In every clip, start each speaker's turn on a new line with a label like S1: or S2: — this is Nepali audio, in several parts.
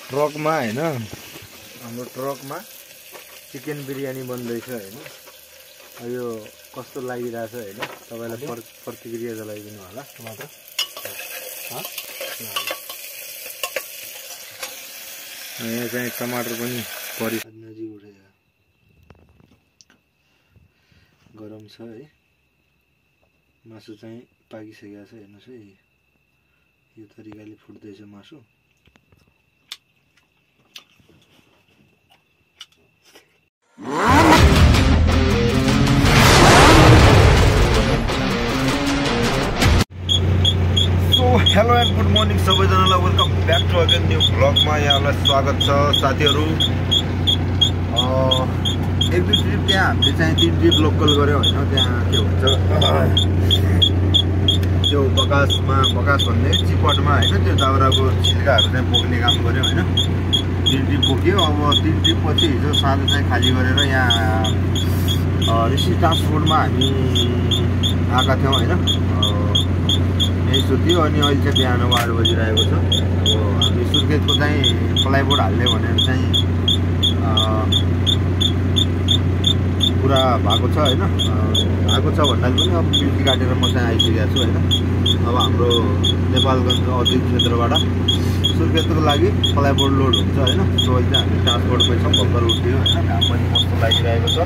S1: ट्रकमा हैन हाम्रो ट्रकमा चिकन बिरयानी बन्दैछ हैन। यो कस्तो लागिरहेछ हैन तपाईलाई प्रतिक्रिया जनाइदिनु होला। टमाटर यहाँ चाहिँ टमाटर पनि नजिक उठेछ, गरम छ है। मासु चाहिँ पाकिसकेको छ हेर्नुस् है, यो तरिकाले फुट्दैछ मासु। हेलो एन्ड गुड मर्निङ सबैजनालाई, welcome back to again new भ्लगमा यहाँलाई स्वागत छ साथीहरू। एक दुई ट्रिप त्यहाँ हामीले चाहिँ 3 ट्रिप लोकल गऱ्यो होइन। त्यहाँ के भन्छ त्यो बकास भन्ने चिपटमा होइन, त्यो दाउराको छिल्काहरू चाहिँ बोक्ने काम गऱ्यो होइन। 3 ट्रिप बोक्यो। अब 3 ट्रिप पछि हिजो साँझ चाहिँ खाली गरेर यहाँ ऋषि ट्रान्सपोर्टमा हामी आएका थियौँ होइन। यही सुत्यो अनि अहिले चाहिँ बिहान 8 बजिरहेको छ। अब हामी सुर्खेतको चाहिँ प्लाइबोर्ड हाल्ने भनेर चाहिँ पुरा भएको छ होइन। भएको छ भन्दा पनि अब ड्युटी काटेर म चाहिँ आइसकेको छु होइन। अब हाम्रो नेपालगञ्ज औद्योगिक क्षेत्रबाट सुर्खेतको लागि प्लाइबोर्ड लोड हुन्छ होइन। सो अहिले चाहिँ हामी ट्रान्सपोर्टमै छौँ। भर्खर उठ्यो होइन, घाम पनि कस्तो लागिरहेको छ।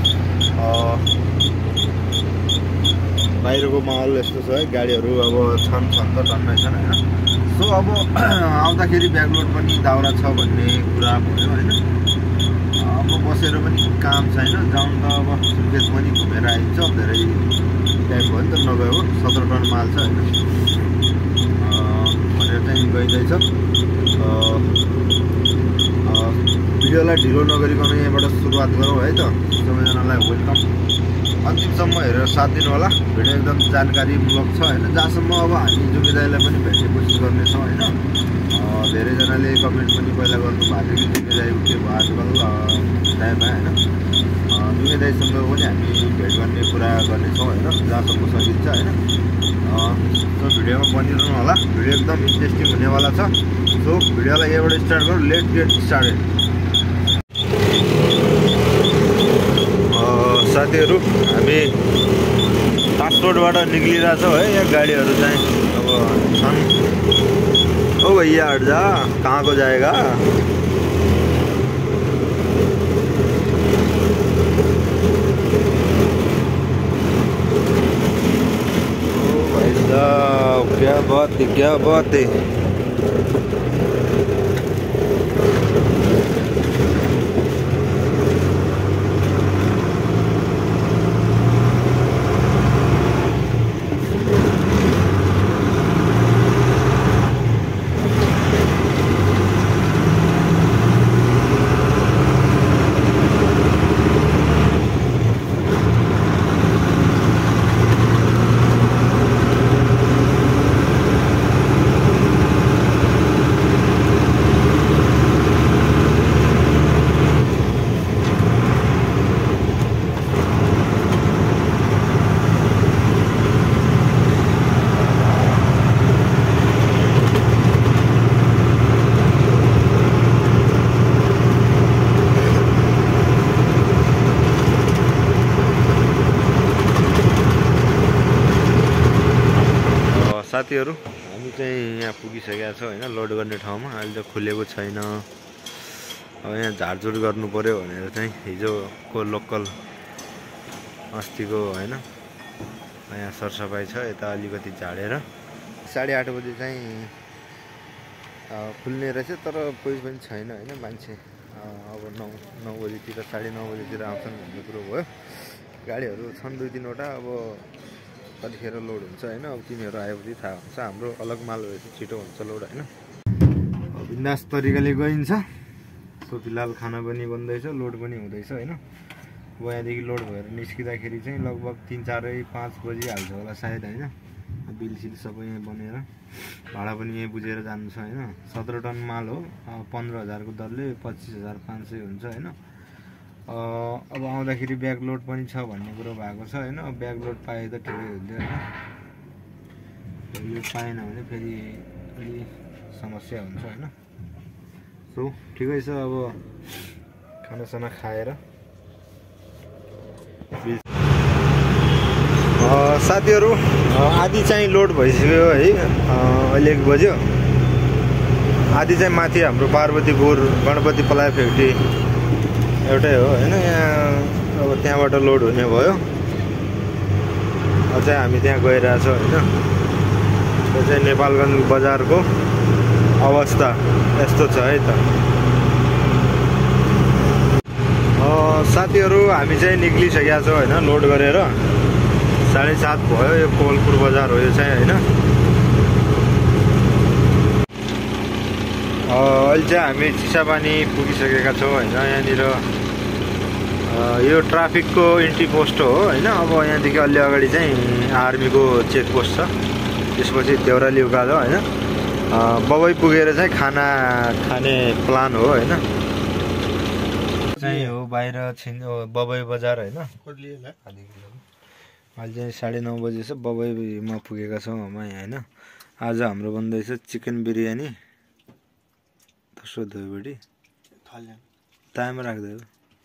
S1: बाहिरको माहौल यस्तो छ है, गाडीहरू अब छन् त टन्नै छन् होइन। सो अब आउँदाखेरि ब्याकलोड पनि दाउरा छ भन्ने कुरा भयो होइन। अब बसेर पनि काम छैन, जाउँ त अब सुर्खेत पनि घुमेर आइन्छ। धेरै टाइम भयो नि त नगएको, 17 टन माल छ होइन भनेर चाहिँ गइँदैछ। भिडियोलाई ढिलो नगरिकन यहाँबाट सुरुवात गरौँ है त। सबैजनालाई वेलकम, अन्तिमसम्म हेरेर साथ दिनु होला। भिडियो एकदम जानकारीमूलक छ होइन। जहाँसम्म अब हामी जुमी दाइलाई पनि भेट्ने कोसिस गर्नेछौँ होइन। धेरैजनाले कमेन्ट पनि पहिला गर्नुभएको थियो कि जुमी दाइ के भयो आजकल टाइममा होइन। जुमी दाइसँग पनि हामी भेट गर्ने कुरा गर्नेछौँ होइन, जहाँसम्म सकिन्छ होइन। सो भिडियोमा बनिरहनु होला, भिडियो एकदम इन्ट्रेस्टिङ हुनेवाला छ। सो भिडियोलाई यहाँबाट स्टार्ट गरौँ। Let's get started. साथीहरू हामी ट्रान्सपोर्टबाट निक्लिरहेछौँ है। यहाँ गाडीहरू चाहिँ अब छन्। ओ भैया हट जा, कहाँ को जाएगा। ओ भाई साहब क्या बात है, क्या बात है। साथीहरू हामी चाहिँ यहाँ पुगिसकेका छौँ होइन, लोड गर्ने ठाउँमा। अहिले त खुलेको छैन। अब यहाँ झारझुर गर्नु पर्यो भनेर चाहिँ हिजोको लोकल अस्तिको होइन यहाँ सरसफाइ छ। यता अलिकति झाडेर 8:30 बजी चाहिँ खुल्ने रहेछ, तर कोही पनि छैन होइन मान्छे। अब 9 बजीतिर 9:30 बजीतिर आउँछन् भन्ने कुरो भयो। गाडीहरू छन् 2-3वटा। अब कतिखेर लोड हुन्छ होइन। अब तिनीहरू आएपछि थाहा हुन्छ। हाम्रो अलग माल भएपछि छिटो हुन्छ लोड होइन। बिन्दास तरिकाले गइन्छ। सो फिलहाल खाना पनि बन्दैछ, लोड पनि हुँदैछ होइन। अब यहाँदेखि लोड भएर निस्किँदाखेरि चाहिँ लगभग 3, 4, 5 बजिहाल्छ होला सायद होइन। बिलसिल सबै यहाँ बनेर भाडा पनि यहीँ बुझेर जानु छ होइन। 17 टन माल हो, 15,000को दरले 25,500 हुन्छ होइन। अब आउँदाखेरि ब्याक लोड पनि छ भन्ने कुरो भएको छ होइन। ब्याक लोड पाए त ठिकै हुन्थ्यो होइन। यो पाएन भने फेरि अलि समस्या हुन्छ होइन। सो ठिकै छ अब खानासाना खाएर साथीहरू आधी चाहिँ लोड भइसक्यो है। अहिले 1 बज्यो। आधी चाहिँ माथि हाम्रो पार्वतीपुर गणपति पलाय फ्याक्ट्री एउटै हो होइन, यहाँ अब त्यहाँबाट लोड हुने भयो। अझै हामी त्यहाँ गइरहेछौँ होइन। त्यो चाहिँ नेपालगञ्ज बजारको अवस्था यस्तो छ है त। साथीहरू हामी चाहिँ निक्लिसकेका छौँ होइन, लोड गरेर 7:30 भयो। यो कोवलपुर बजार हो यो चाहिँ होइन। अहिले चाहिँ हामी चिसापानी पुगिसकेका छौँ होइन। यहाँनिर यो ट्राफिकको इन्ट्री पोस्ट हो होइन। अब यहाँदेखि अलि अगाडि चाहिँ आर्मीको चेक पोस्ट छ, त्यसपछि देउराली उकालो होइन। बबई पुगेर चाहिँ खाना खाने प्लान हो होइन। चाहिँ हो बाहिर बबई बजार होइन। अहिले चाहिँ 9:30 बजे छ। बबईमा पुगेका छौँ हामी यहाँ होइन। आज हाम्रो बन्दैछ चिकन बिरयानी, दोस्रो धोइबडी तामा राख्दै।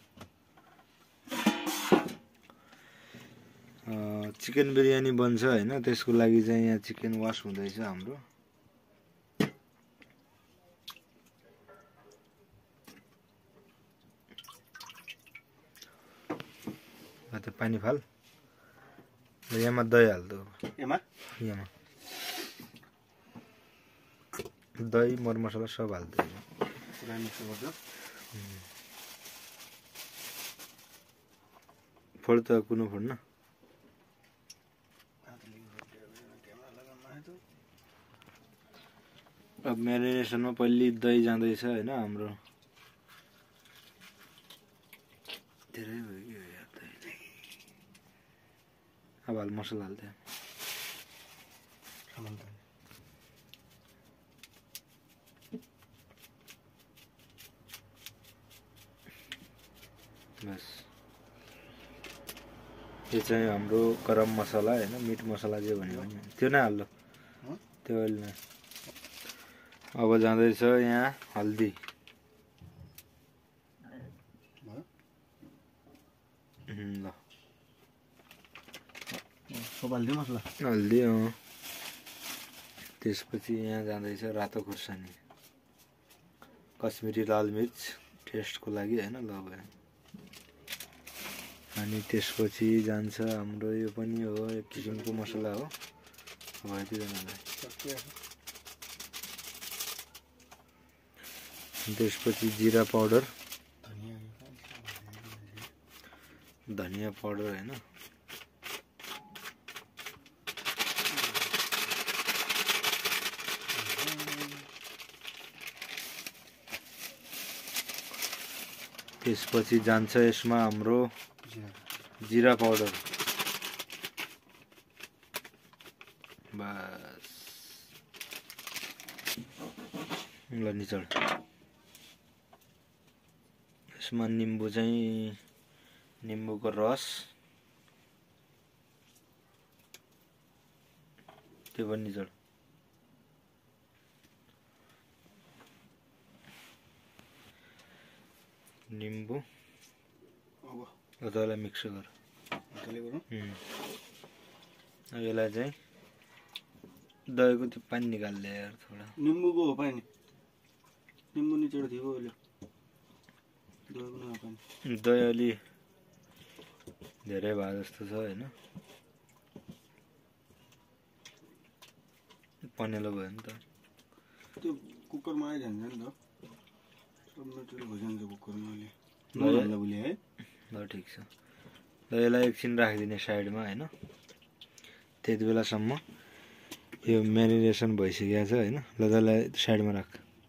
S1: चिकन बिरयानी बन्छ होइन। त्यसको लागि चाहिँ यहाँ चिकन वास हुँदैछ हाम्रो। पानी फाल यहाँ दही हाल्दो। यहाँ दही मरमसला सब हाल्दो। फोड त कुनो फोड्न। अब म्यारिनेसनमा पहिले दही जाँदैछ होइन हाम्रो। धेरै भयो कि अब हाल मसला हाल्थ्यो। बस यो चाहिँ हाम्रो गरम मसला होइन, मिट मसला जे भन्यो भने त्यो नै हाल्दो, त्यो अहिले। अब जाँदैछ यहाँ हल्दी। ल हल्दी। त्यसपछि यहाँ जाँदैछ रातो खुर्सानी, कश्मिरी लाल मिर्च टेस्टको लागि होइन। ल भयो। अनि त्यसपछि जान्छ हाम्रो यो पनि हो एक किसिमको मसला हो। अब यतिजनालाई त्यसपछि जिरा पाउडर, धनिया पाउडर होइन। त्यसपछि जान्छ यसमा हाम्रो जिरा पाउडर। बस ल निचोड। यसमा निम्बु चाहिँ निम्बुको रस, त्यो पनि निचोड। निम्बु त्यसलाई मिक्स गर। यसलाई चाहिँ दहीको त्यो पानी निकाल्दै यार थोडा।
S2: निम्बुको हो पानी, निम्बु निचोड थियो अहिले।
S1: दही अलि धेरै भए जस्तो छ होइन। पनेलो भयो नि त
S2: त्यो कुकरमा आइजान्छ नि त। सब मेटेरियल भइजान्छ कुकरमा अहिले है।
S1: ल ठिक छ। ल यसलाई एकछिन राखिदिने साइडमा होइन। त्यति बेलासम्म यो म्यारिनेसन भइसकेको छ होइन। ल त्यसलाई साइडमा राख।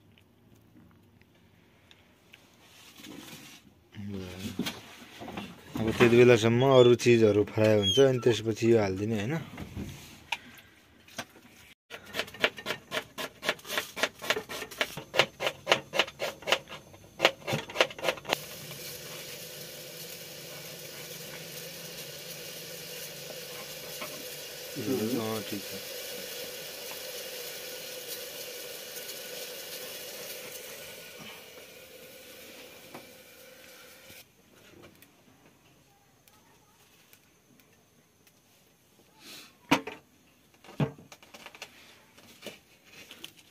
S1: अब त्यति बेलासम्म अरू चिजहरू फ्राई हुन्छ अनि त्यसपछि यो हालिदिने होइन। ठिक छ।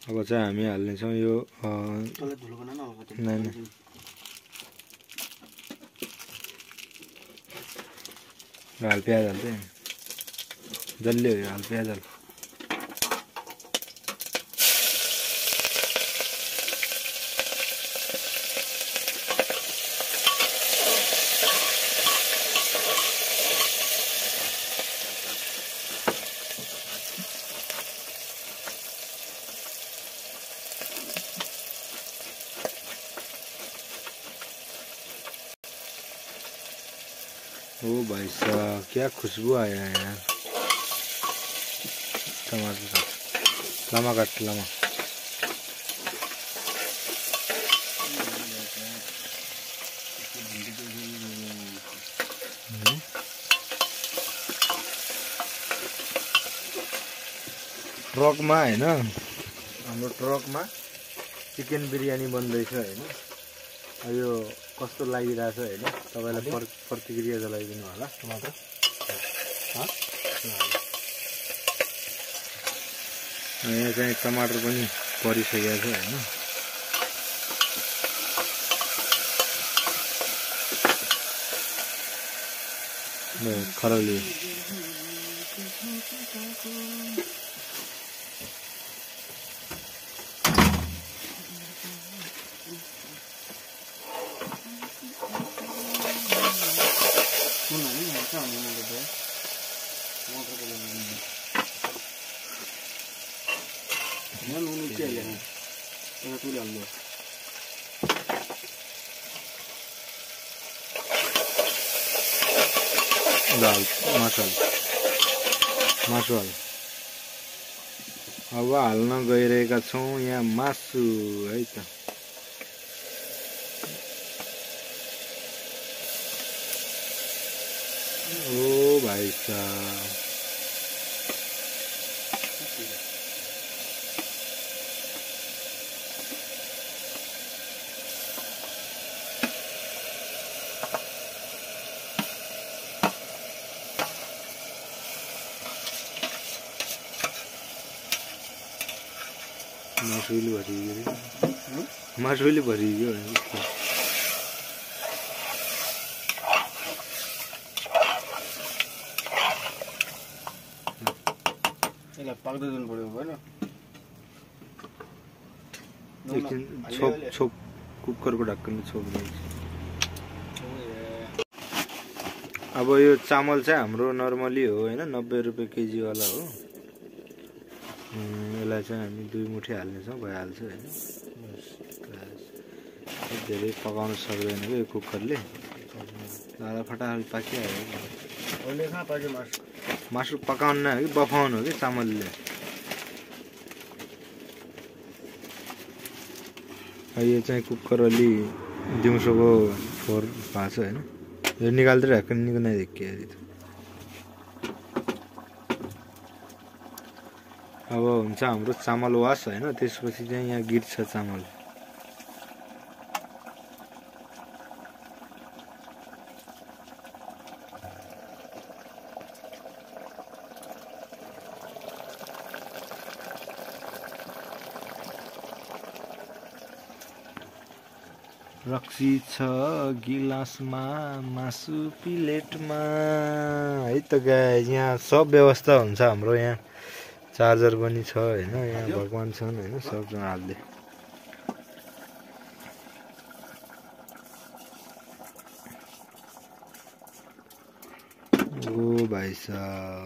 S1: अब चाहिँ हामी हाल्नेछौँ यो
S2: तँलाई धुलो बनाउन हल्का त्यो
S1: नै हाल प्याज हाल्दै जल्दी हो यो हाल प्याज हाल ओ भाई साहब क्या खुशबू आया है यार टमाटर का लम्बा काट लम्बा ट्रकमा हैन हाम्रो ट्रकमा चिकन बिरयानी बन्दैछ हैन यो कस्तो लागिरहेछ हैन तपाईलाई प्रतिक्रिया जनाइदिनु होला टमाटर यहाँ चाहिँ टमाटर पनि परिसकेको छ हैन खरली दाल मासु अब हाल्न गइरहेका छौं यहाँ मासु है त ओ भाइ साहब मासुले भरियो
S2: यसलाई पाक्दै दिनु पर्यो हैन
S1: एकछिन छोप कुकरको ढक्कन छोप्दैछ अब यो चामल चाहिँ हाम्रो नर्मली हो हैन 90 रुपैयाँ केजी वाला हो यसलाई चाहिँ हामी 2 मुठी हाल्नेछौँ भइहाल्छ हैन धेरै पकाउन सक्दैन के यो कुकरले दादा फटाफट पाकिहाल्यो
S2: अहिले कहाँ पाक्यो
S1: मासु पकाउन हो कि बफाउनु हो कि चामलले यो चाहिँ कुकर अलि दिउँसोको फोहोर भएको छ हैन यो निकाल्दै राख्नु निको नै देखियो अब हुन्छ हाम्रो चामल वास हैन त्यसपछि चाहिँ यहाँ गिर्छ चामल रक्सी छ गिलासमा मासु प्लेटमा है त गाइस यहाँ सब व्यवस्था हुन्छ हाम्रो यहाँ चार्जर पनि छ हैन यहाँ भगवान छन् हैन सब जनाले ओ भाइ साहब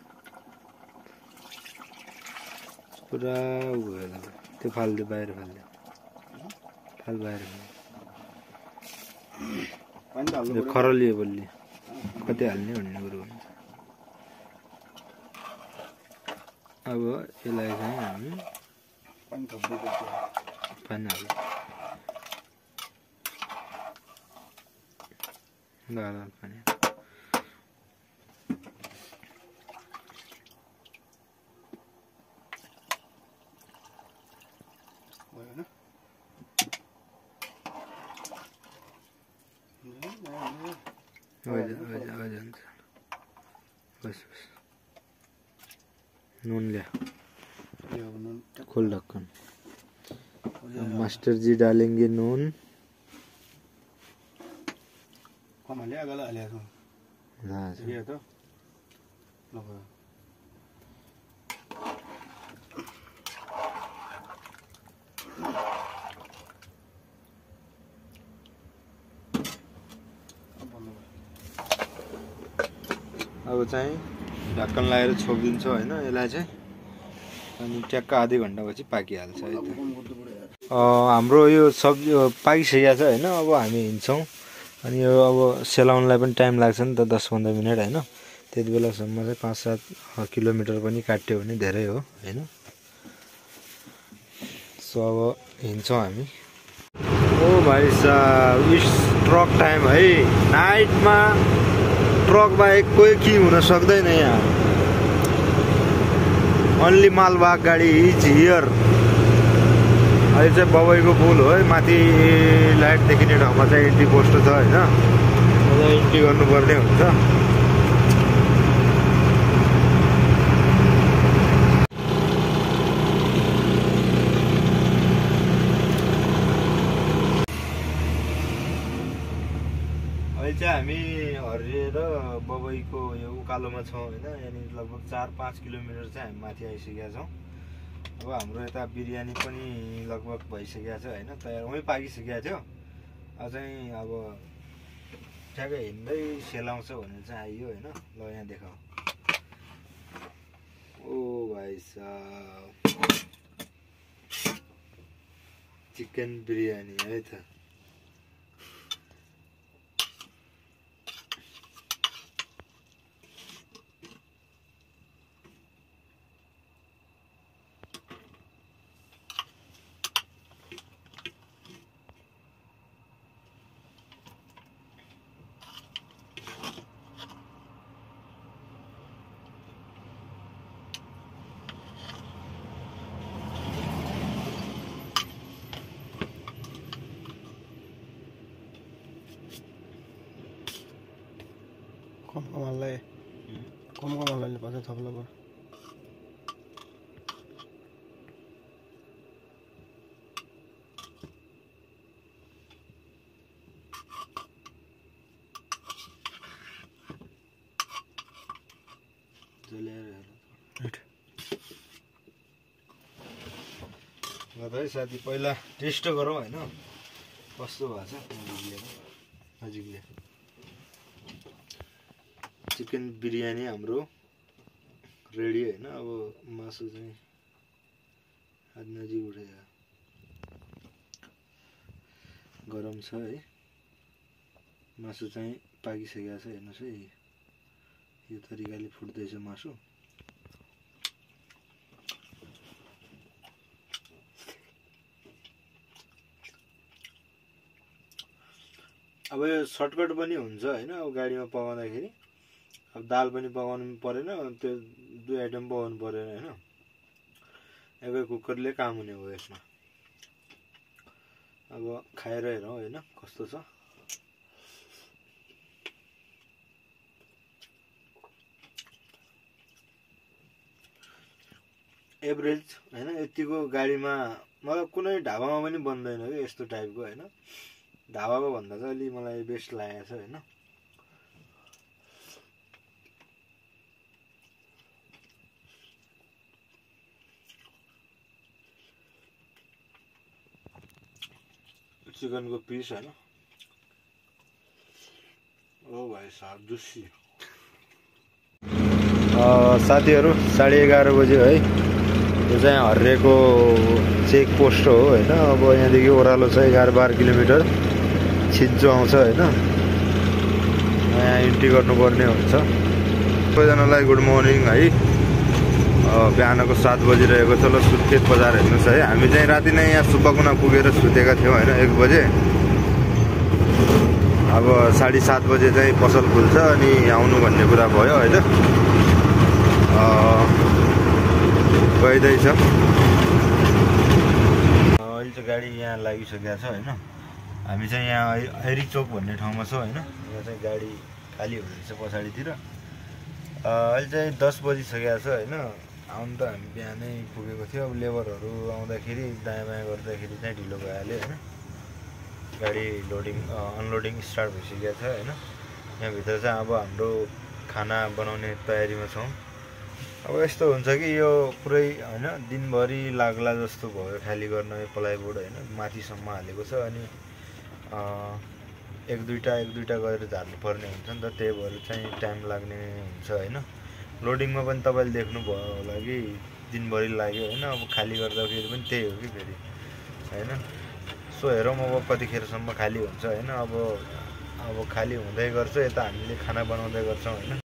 S1: पुरा उयो त्यो फाल्दे बाहिर फाल्दे फाल बाहिर यो खरलियो बल्ली कति हाल्ने भन्ने कुरो हुन्छ अब यसलाई चाहिँ हामी पानी हाल्छ दाल पानी बस नुन ल्या खोल ढक्कन। मास्टर जी डालेंगे नून।
S2: कम हालिया गला हालिया छौ ये त लगा
S1: अब चाहिँ ढक्कन लगाएर छोपिदिन्छ होइन यसलाई चाहिँ, अनि ट्याक्क आधी घन्टापछि पाकिहाल्छ है त। हाम्रो यो सब्जी पाकिसकेको छ होइन। अब हामी हिँड्छौँ, अनि यो अब सेलाउनलाई पनि टाइम लाग्छ नि त, 10-15 मिनट होइन। त्यति बेलासम्म चाहिँ 5-7 किलोमिटर पनि काट्यो भने धेरै हो होइन। सो अब हिँड्छौँ हामी। ओ भाइ साहब, ट्रक टाइम है। नाइटमा ट्रक बाहेक कोही के हुन सक्दैन यहाँ। अन्ली मालवाहक गाडी इज हियर। अहिले चाहिँ बबईको पुल हो है, माथि लाइट देखिने ठाउँमा चाहिँ एन्ट्री पोस्ट छ होइन। एन्ट्री गर्नुपर्ने हुन्छ। अहिले चाहिँ हामी हरिएर बबईको यो उकालोमा छौँ होइन। यहाँनिर लगभग 4-5 किलोमिटर चाहिँ हामी माथि आइसकेका छौँ। अब हाम्रो यता बिरयानी पनि लगभग भइसकेको छ होइन, तयार वहीँ पाकिसकेको थियो। अब चाहिँ अब ठ्याक्कै हिँड्दै सेलाउँछ भनेर चाहिँ आइयो होइन। ल यहाँ देखाऊ। ओ भाइ साहब, चिकन बिरयानी है त।
S2: कम कमाललाई पछि थप्ला पर्छ।
S1: है साथी, पहिला टेस्ट गरौँ होइन कस्तो भएको छ। नजिकले चिकन बिरयानी हाम्रो रेडी होइन। अब मासु चाहिँ हात नजिक उठेर गरम छ है। मासु चाहिँ पाकिसकेको छ हेर्नुहोस् है। यो तरिकाले फुट्दैछ मासु। अब यो सर्टकट पनि हुन्छ होइन। अब गाडीमा पकाउँदाखेरि अब दाल पनि पकाउनु परेन, त्यो 2 आइटम पकाउनु परेन होइन। एकै कुकरले काम हुने हो यसमा। अब खाएर हेरौँ होइन कस्तो छ। एभरेज होइन। यतिको गाडीमा मतलब कुनै ढाबामा पनि बन्दैन कि यस्तो टाइपको होइन। ढाबाको भन्दा चाहिँ अलि मलाई बेस्ट लागेको छ होइन। चिकनको पिस होइन। ओ भाइ साहब जुसी। साथीहरू 11:30 बज्यो है। यो चाहिँ हर्रेको चेक पोस्ट हो होइन। अब यहाँदेखि ओह्रालो छ 11-12 किलोमिटर। छिन्चो आउँछ होइन। यहाँ इन्ट्री गर्नुपर्ने हुन्छ। सबैजनालाई गुड मर्निङ है। बिहानको 7 बजिरहेको छ। ल सुर्खेत बजार हेर्नुहोस् है। हामी चाहिँ राति नै यहाँ सुब्बाकुना पुगेर सुतेका थियौँ होइन 1 बजे। अब 7:30 बजे चाहिँ पसल खुल्छ अनि आउनु भन्ने कुरा भयो होइन। गइँदैछ। अहिले चाहिँ गाडी यहाँ लागिसकेको छ होइन। हामी चाहिँ यहाँ ऐरी चोक भन्ने ठाउँमा छौँ होइन। यहाँ चाहिँ गाडी खाली हुँदैछ पछाडितिर। अहिले चाहिँ 10 बजिसकेको छ होइन। आउनु त हामी बिहानै पुगेको थियो। अब लेबरहरू आउँदाखेरि दायाँ बायाँ गर्दाखेरि चाहिँ ढिलो भइहाल्यो होइन। गाडी लोडिङ अनलोडिङ स्टार्ट भइसकेको छ होइन। यहाँभित्र चाहिँ अब हाम्रो खाना बनाउने तयारीमा छौँ। अब यस्तो हुन्छ कि यो पुरै होइन दिनभरि लाग्ला जस्तो भयो खाली गर्न यो प्लाइवुड होइन। माथिसम्म हालेको छ अनि एक दुईवटा गरेर झार्नुपर्ने हुन्छ नि त, त्यही भएर चाहिँ टाइम लाग्ने हुन्छ होइन। लोडिङमा पनि तपाईँले देख्नुभयो होला कि दिनभरि लाग्यो होइन। अब खाली गर्दाखेरि पनि त्यही हो कि फेरि होइन। सो हेरौँ अब कतिखेरसम्म खाली हुन्छ होइन। अब खाली हुँदै गर्छ, यता हामीले खाना बनाउँदै गर्छौँ होइन।